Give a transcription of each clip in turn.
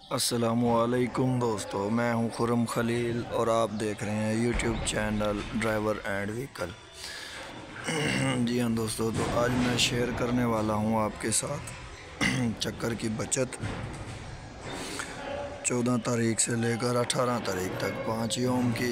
अस्सलामुअलैकुम दोस्तों, मैं हूं खुरम खलील और आप देख रहे हैं YouTube channel driver and vehicle. जी हाँ दोस्तों, तो आज मैं शेयर करने वाला हूं आपके साथ चक्कर की बचत 14 तारीख से लेकर 18 तारीख तक 5 योम की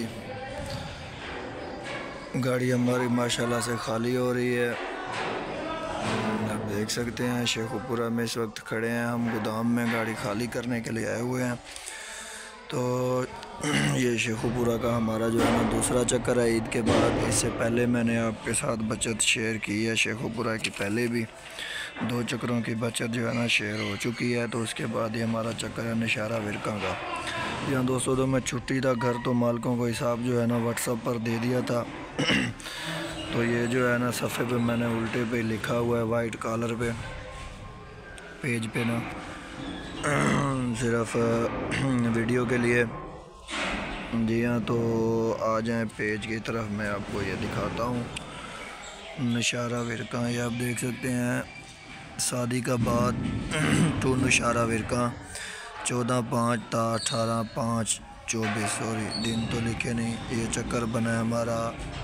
गाड़ी हमारी माशाल्लाह से खाली हो रही है। आप देख सकते हैं शेखुपुरा में इस वक्त खड़े हैं, हम गोदाम में गाड़ी खाली करने के लिए आए हुए हैं। तो ये शेखुपुरा का हमारा जो है ना दूसरा चक्कर है ईद के बाद। इससे पहले मैंने आपके साथ बचत शेयर की है, शेखुपुरा की पहले भी 2 चक्करों की बचत जो है ना शेयर हो चुकी है। तो उसके बाद ये हमारा चक्कर है निशारा विरका का। यहाँ दोस्तों तो मैं छुट्टी था घर, तो मालिकों को हिसाब जो है ना व्हाट्सएप पर दे दिया था। तो ये जो है ना सफ़े पे मैंने उल्टे पे लिखा हुआ है वाइट कलर पे पेज पे ना, सिर्फ वीडियो के लिए। जी हाँ, तो आ जाएँ पेज की तरफ, मैं आपको ये दिखाता हूँ निशारा विरका। ये आप देख सकते हैं शादी का बाद टू निशारा विरका 14/5 था 18/5/24। सॉरी दिन तो लिखे नहीं। ये चक्कर बना है हमारा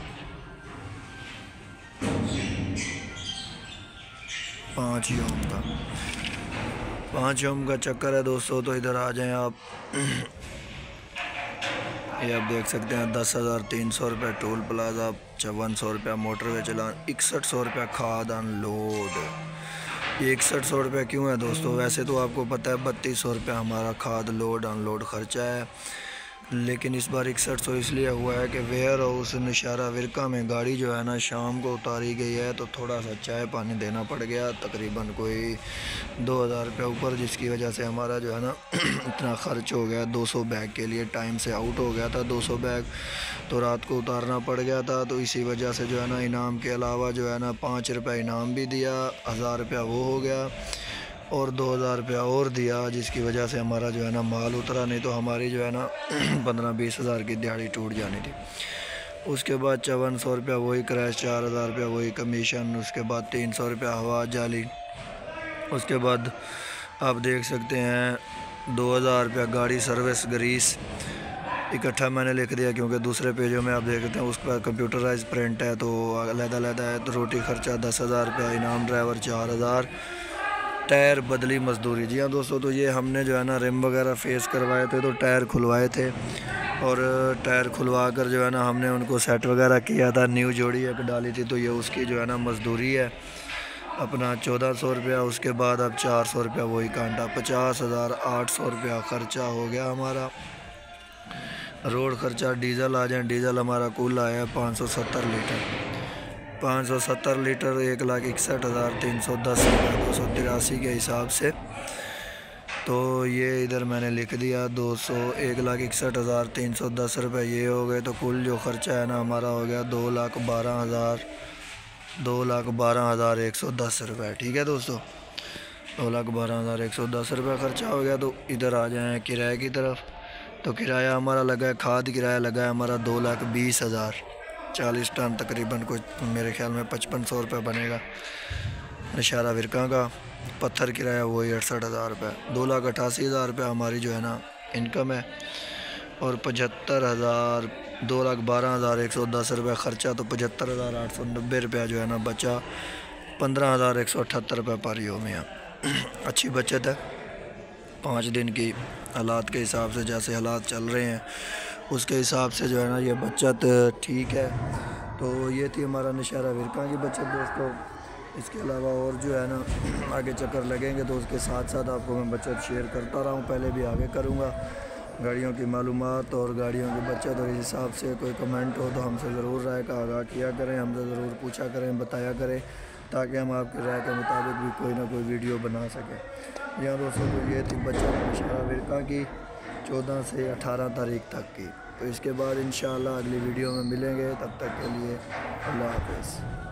5 योम का। 5 योम का चक्कर है दोस्तों। तो इधर आ जाएं आप। ये आप देख सकते हैं 10,300 रुपये टोल प्लाजा, 5400 रुपया मोटरवे चलान, 6100 रुपया खाद अनलोड। ये 6100 रुपया क्यों है दोस्तों? वैसे तो आपको पता है 3200 रुपया हमारा खाद लोड अनलोड खर्चा है, लेकिन इस बार 6100 इसलिए हुआ है कि वेयर हाउस निशारा विरका में गाड़ी जो है ना शाम को उतारी गई है, तो थोड़ा सा चाय पानी देना पड़ गया, तकरीबन कोई 2000 रुपये ऊपर, जिसकी वजह से हमारा जो है ना इतना ख़र्च हो गया। 200 बैग के लिए टाइम से आउट हो गया था 200 बैग, तो रात को उतारना पड़ गया था। तो इसी वजह से जो है ना इनाम के अलावा जो है ना 5 रुपये इनाम भी दिया, 1000 रुपया वो हो गया और 2000 रुपया और दिया, जिसकी वजह से हमारा जो है ना माल उतरा, नहीं तो हमारी जो है ना 15-20 हज़ार की दिहाड़ी टूट जानी थी। उसके बाद 5400 रुपया वही क्रैश, 4000 रुपया वही कमीशन, उसके बाद 300 रुपया हवा जाली। उसके बाद आप देख सकते हैं 2000 रुपया गाड़ी सर्विस ग्रीस। इकट्ठा मैंने लिख दिया क्योंकि दूसरे पेजों में आप देख सकते हैं उस पर कंप्यूटराइज प्रिंट है, तो अलग-अलग है। तो रोटी खर्चा 10,000 रुपया, इनाम ड्राइवर 4000, टायर बदली मजदूरी। जी हाँ दोस्तों, तो ये हमने जो है ना रिम वगैरह फेस करवाए थे, तो टायर खुलवाए थे और टायर खुलवा कर जो है ना हमने उनको सेट वगैरह किया था। न्यू जोड़ी एक डाली थी, तो ये उसकी जो है ना मजदूरी है अपना 1400 रुपया। उसके बाद अब 400 रुपया वही कांटा, 50,800 रुपया ख़र्चा हो गया हमारा। रोड खर्चा डीज़ल आ जाए, डीज़ल हमारा कुल आया 570 लीटर, 570 लीटर 1,61,310 रुपये 283 के हिसाब से। तो ये इधर मैंने लिख दिया 1,61,310 रुपये ये हो गए। तो कुल जो ख़र्चा है ना हमारा हो गया 2,12,110 रुपये। ठीक है दोस्तों, 2,12,110 रुपये ख़र्चा हो गया। तो इधर आ जाएँ किराए की तरफ। तो किराया हमारा लगा है, खाद किराया लगा है हमारा 2,20,000, 40 टन तकरीबन कुछ मेरे ख्याल में 5500 रुपये बनेगा निशारा विरका का। पत्थर किराया वही 68,000 रुपये, 2,88,000 रुपये हमारी जो है ना इनकम है और 75,000, 2,12,110 रुपये ख़र्चा, तो 75,890 रुपया जो है ना बचा, 15,178 रुपये पर योम है। अच्छी बचत है 5 दिन की। हालात के हिसाब से जैसे हालात चल रहे हैं उसके हिसाब से जो है ना ये बचत ठीक है। तो ये थी हमारा निशारा विरका की बचत दोस्तों। इसके अलावा और जो है ना आगे चक्कर लगेंगे तो उसके साथ साथ आपको मैं बचत शेयर करता रहा हूँ, पहले भी आगे करूँगा। गाड़ियों की मालूमात और गाड़ियों की बचत और इस हिसाब से कोई कमेंट हो तो हमसे ज़रूर राय का आगाह किया करें, हमसे ज़रूर पूछा करें, बताया करें, ताकि हम आपकी राय के मुताबिक भी कोई ना कोई वीडियो बना सकें। यहाँ दोस्तों तो ये थी बचत निशारा विरका की 14 से 18 तारीख तक की। तो इसके बाद इंशाअल्लाह अगली वीडियो में मिलेंगे, तब तक के लिए अल्लाह हाफ़िज़।